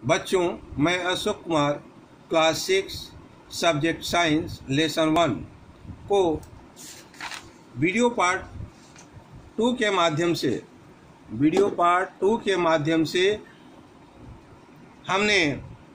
बच्चों, मैं Ashok Kumar class 6 subject science lesson 1 को वीडियो पार्ट 2 के माध्यम से हमने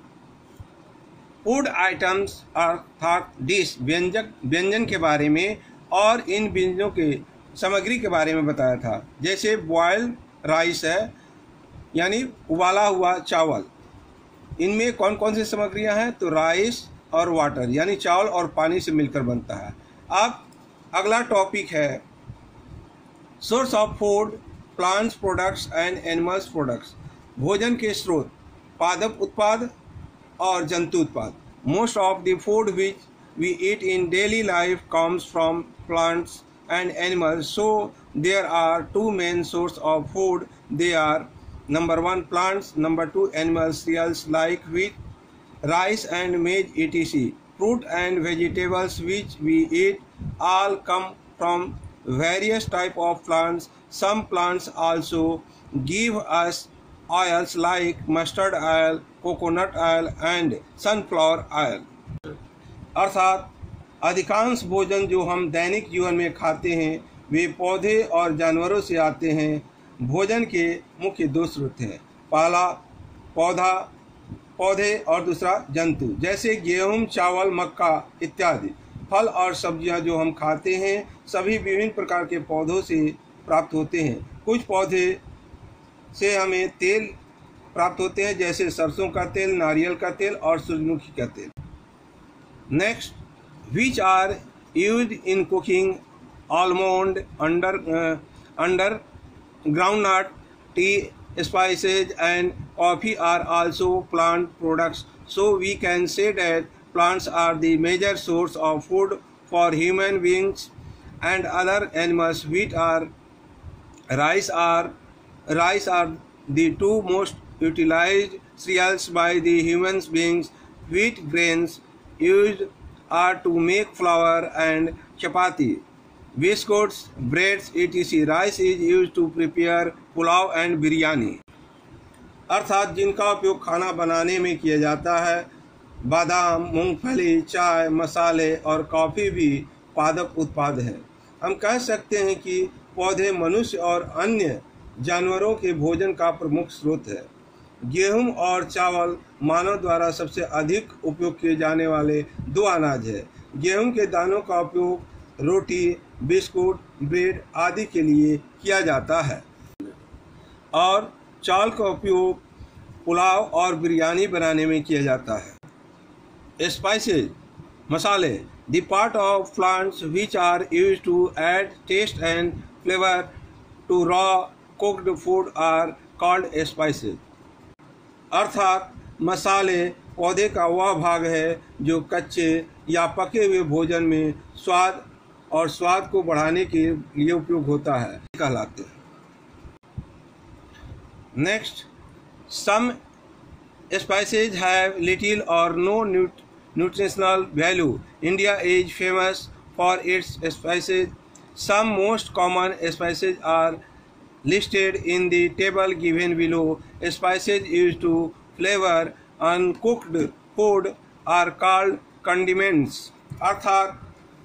फूड आइटम्स अर्थात डिश व्यंजन के बारे में और इन व्यंजनों के सामग्री के बारे में बताया था। जैसे बॉयल राइस है, यानी उबाला हुआ चावल। इनमें कौन कौन सी सामग्रियां हैं? तो राइस और वाटर, यानी चावल और पानी से मिलकर बनता है। अब अगला टॉपिक है source of food, plants products and animals products. भोजन के स्रोत, पादप उत्पाद और जंतु उत्पाद। Most of the food which we eat in daily life comes from plants and animals, so there are two main source of food. They are number 1 plants, number 2 animals, cereals like wheat, rice and maize etc. Fruit and vegetables which we eat all come from various type of plants. Some plants also give us oils like mustard oil, coconut oil and sunflower oil. अर्थात अधिकांश भोजन जो हम दैनिक जीवन में खाते हैं वे पौधे और जानवरों से आते हैं। भोजन के मुख्य 2 स्रोत हैं, पहला पौधे और दूसरा जंतु। जैसे गेहूं, चावल, मक्का इत्यादि। फल और सब्जियां जो हम खाते हैं सभी विभिन्न प्रकार के पौधों से प्राप्त होते हैं। कुछ पौधे से हमें तेल प्राप्त होते हैं, जैसे सरसों का तेल, नारियल का तेल और सूरजमुखी का तेल। Next, which are used in cooking: almond, under groundnut, tea, spices and coffee are also plant products. So we can say that plants are the major source of food for human beings and other animals. Wheat or rice are the 2 most utilized cereals by the human beings. Wheat grains used are to make flour and chapati, biscuits, breads etc. Rice is used to prepare pulao and biryani. अर्थात जिनका उपयोग खाना बनाने में किया जाता है। बादाम, मूंगफली, चाय, मसाले और कॉफ़ी भी पादप उत्पाद हैं। हम कह सकते हैं कि पौधे मनुष्य और अन्य जानवरों के भोजन का प्रमुख स्रोत है। गेहूं और चावल मानव द्वारा सबसे अधिक उपयोग किए जाने वाले 2 अनाज है। गेहूं के दानों का उपयोग रोटी, बिस्कुट, ब्रेड आदि के लिए किया जाता है और चावल का उपयोग पुलाव और बिरयानी बनाने में किया जाता है। स्पाइसेस, मसाले, the part of plants which are used to add taste and flavour to raw cooked food are called spices. अर्थात मसाले पौधे का वह भाग है जो कच्चे या पके हुए भोजन में स्वाद को बढ़ाने के लिए उपयोग होता है, कहलाते हैं। Next, some spices have little or no nutritional value. India is famous for its spices. Some most common spices are listed in the table given below. Spices used to flavor uncooked food are called condiments. अर्थात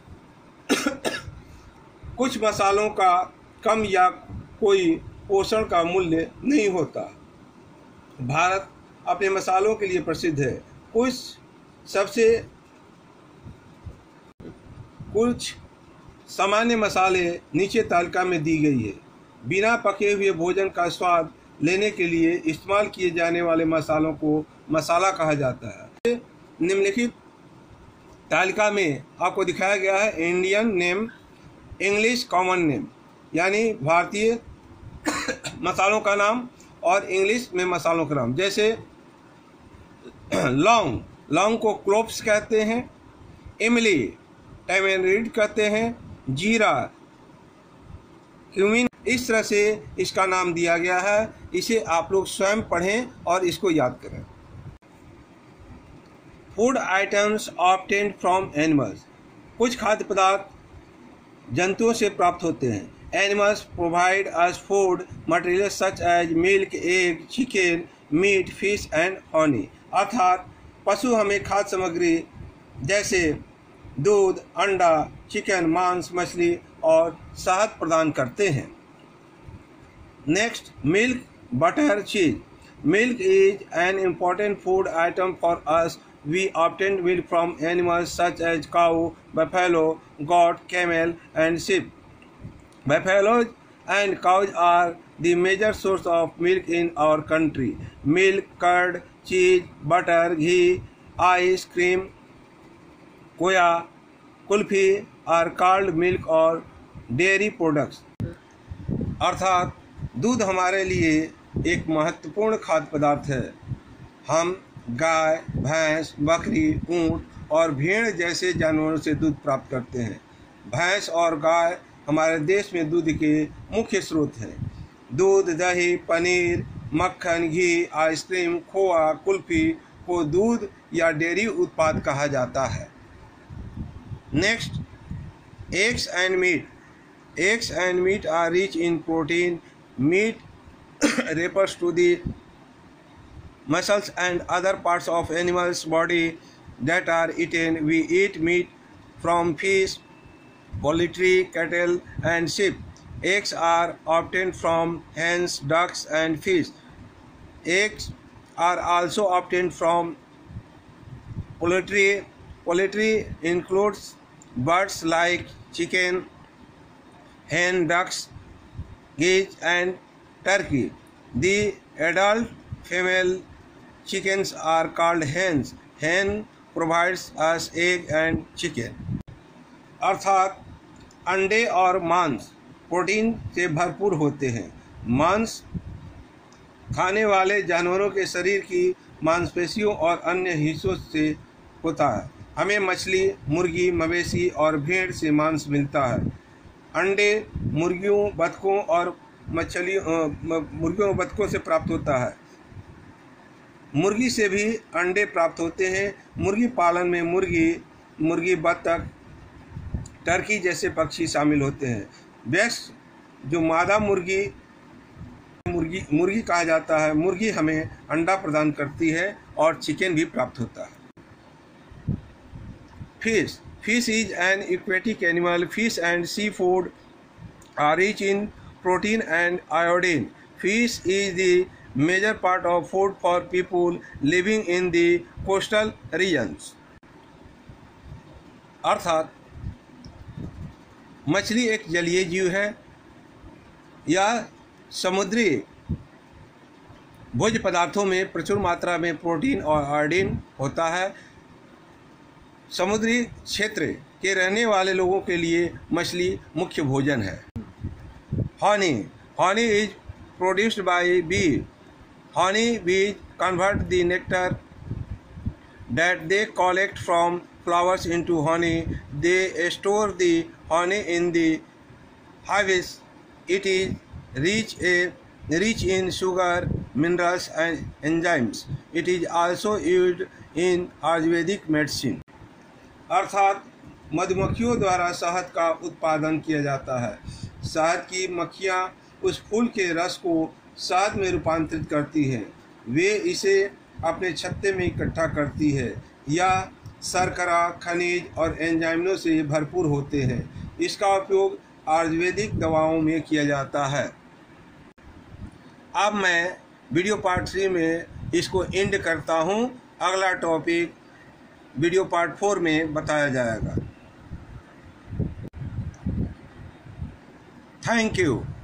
कुछ मसालों का कम या कोई पोषण का मूल्य नहीं होता। भारत अपने मसालों के लिए प्रसिद्ध है। कुछ सामान्य मसाले नीचे तालिका में दी गई है। बिना पके हुए भोजन का स्वाद लेने के लिए इस्तेमाल किए जाने वाले मसालों को मसाला कहा जाता है। निम्नलिखित तालिका में आपको दिखाया गया है Indian name, English common name, यानी भारतीय मसालों का नाम और इंग्लिश में मसालों का नाम। जैसे लौंग को क्लोव्स कहते हैं, इमली टर्मेरिक कहते हैं, जीरा क्यूमिन, इस तरह से इसका नाम दिया गया है। इसे आप लोग स्वयं पढ़ें और इसको याद करें। Food items obtained from animals. कुछ खाद्य पदार्थ जंतुओं से प्राप्त होते हैं। Animals provide us food materials such as milk, egg, chicken, meat, fish and honey. अर्थात पशु हमें खाद्य सामग्री जैसे दूध, अंडा, चिकन, मांस, मछली और शहद प्रदान करते हैं। Next, milk, butter, cheese. Milk is an important food item for us. We obtain milk from animals such as cow, buffalo, goat, camel, and sheep. Buffaloes and cows are the major source of milk in our country. Milk, curd, cheese, butter, ghee, ice cream, खोया, kulfi are called milk or dairy products. अर्थात दूध हमारे लिए एक महत्वपूर्ण खाद्य पदार्थ है। हम गाय, भैंस, बकरी, ऊंट और भेड़ जैसे जानवरों से दूध प्राप्त करते हैं। भैंस और गाय हमारे देश में दूध के मुख्य स्रोत हैं। दूध, दही, पनीर, मक्खन, घी, आइसक्रीम, खोआ, कुल्फी को दूध या डेयरी उत्पाद कहा जाता है। Next, eggs and meat. Eggs and meat are rich in protein. Meat refers to the muscles and other parts of animal's body that are eaten. We eat meat from fish, poultry, cattle, and sheep. Eggs are obtained from hens, ducks, and fish. Eggs are also obtained from poultry. Poultry includes birds like chicken, hen, ducks, geese, and turkey. The adult female chickens are called hens. Hen provides us egg and chicken. अर्थात अंडे और मांस protein से भरपूर होते हैं। मांस खाने वाले जानवरों के शरीर की मांसपेशियों और अन्य हिस्सों से होता है। हमें मछली, मुर्गी, मवेशी और भेड़ से मांस मिलता है। अंडे मुर्गियों, बतखों और मुर्गियों बतखों से प्राप्त होता है। मुर्गी से भी अंडे प्राप्त होते हैं। मुर्गी पालन में मुर्गी, बतख, टर्की जैसे पक्षी शामिल होते हैं। वैक्स जो मादा मुर्गी कहा जाता है, मुर्गी हमें अंडा प्रदान करती है और चिकन भी प्राप्त होता है। Fish Fish is an aquatic animal. Fish and seafood are rich in protein and iodine. Fish is the major part of food for people living in the coastal regions. अर्थात मछली एक जलीय जीव है। यह समुद्री भोज्य पदार्थों में प्रचुर मात्रा में प्रोटीन और आयोडीन होता है। समुद्री क्षेत्र के रहने वाले लोगों के लिए मछली मुख्य भोजन है। Honey is produced by bee. Honey bees convert the nectar that they collect from flowers into honey. They store the honey in the hives. It is rich in sugar, minerals and enzymes. It is also used in Ayurvedic medicine. अर्थात मधुमक्खियों द्वारा शहद का उत्पादन किया जाता है। शहद की मक्खियाँ उस फूल के रस को शहद में रूपांतरित करती हैं। वे इसे अपने छत्ते में इकट्ठा करती है। यह शर्करा, खनिज और एंजाइमों से भरपूर होते हैं। इसका उपयोग आयुर्वेदिक दवाओं में किया जाता है। अब मैं वीडियो पार्ट 3 में इसको एंड करता हूँ। अगला टॉपिक वीडियो पार्ट 4 में बताया जाएगा। Thank you.